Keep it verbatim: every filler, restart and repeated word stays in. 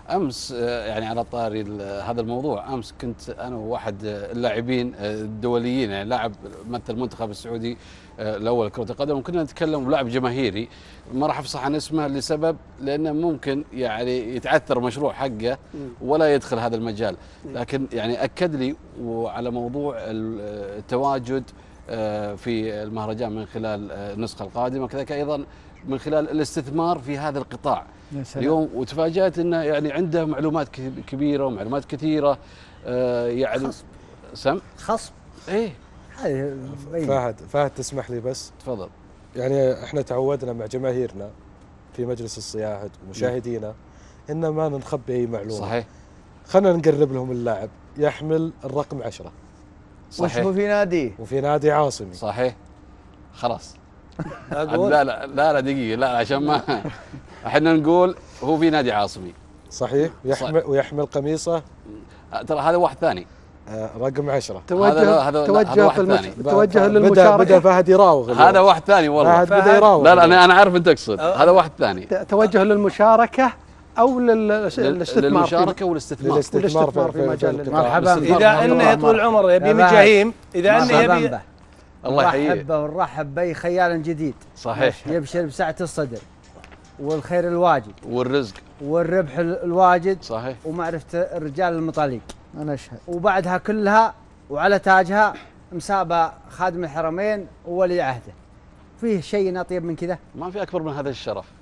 امس آه، يعني على طاري ال- هذا الموضوع، امس كنت انا وواحد آه، اللاعبين آه، الدوليين، يعني لاعب مثل المنتخب السعودي آه، الاول كرة القدم، وكنا نتكلم بلاعب جماهيري ما راح افصح عن اسمه لسبب لانه ممكن يعني يتعثر مشروع حقه ولا يدخل هذا المجال، لكن يعني اكد لي وعلى موضوع ال- التواجد آه، في المهرجان من خلال آه، النسخة القادمة، كذلك ايضا من خلال الاستثمار في هذا القطاع يا سلام. اليوم. وتفاجأت انه يعني عنده معلومات ك- كبيره ومعلومات كثيره آه يعني خصم سم خصم ايه هذه مبينة. فهد فهد تسمح لي بس، تفضل. يعني احنا تعودنا مع جماهيرنا في مجلس الصياحة ومشاهدينا ان ما نخبي اي معلومه. صحيح خلينا نقرب لهم اللاعب يحمل الرقم عشرة وش هو صحيح في ناديه؟ وفي نادي عاصمي. صحيح خلاص. اقول لا لا لا لا دقيقه، لا عشان ما احنا نقول هو في نادي عاصمي صحيح، ويحمل ويحمل قميصه آه، ترى هذا واحد ثاني. آه، رقم عشرة. هذا توجه لا، هذا- لا، هذا توجه واحد في المش... ثاني. توجه بدا بدا للمشاركه. فهد يراوغ اليوم. هذا واحد ثاني والله. فهد بدا يراوغ لا لا اليوم. انا انا عارف انت تقصد، هذا واحد ثاني. ت- توجه للمشاركه او للاستثمار للمشاركه والاستثمار. للاستثمار والاستثمار في مجال القطاع. مرحبا الاستثمار. به. اذا انه طول العمر يبي يا بعد. مجاهيم، اذا انه مرحبا يبي به. الله يحييه. نرحب به ونرحب به خيال جديد صحيح. يبشر بسعة الصدر والخير الواجد والرزق. والربح ال- الواجد صحيح. ومعرفة الرجال المطاليق، انا اشهد. وبعدها كلها وعلى تاجها مسابة خادم الحرمين وولي عهده. فيه شيء أطيب من كذا؟ ما في اكبر من هذا الشرف.